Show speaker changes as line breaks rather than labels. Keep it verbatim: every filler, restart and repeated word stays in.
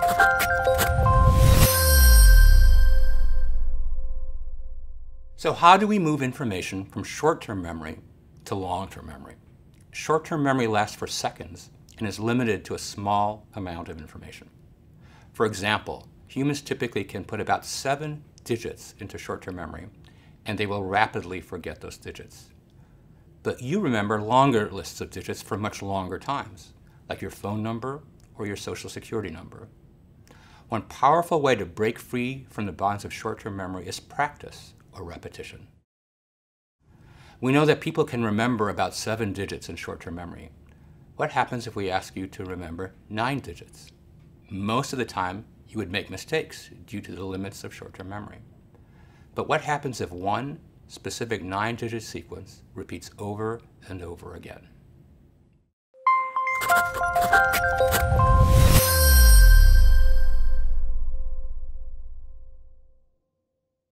So how do we move information from short-term memory to long-term memory? Short-term memory lasts for seconds and is limited to a small amount of information. For example, humans typically can put about seven digits into short-term memory, and they will rapidly forget those digits. But you remember longer lists of digits for much longer times, like your phone number or your social security number. One powerful way to break free from the bonds of short-term memory is practice or repetition. We know that people can remember about seven digits in short-term memory. What happens if we ask you to remember nine digits? Most of the time, you would make mistakes due to the limits of short-term memory. But what happens if one specific nine-digit sequence repeats over and over again?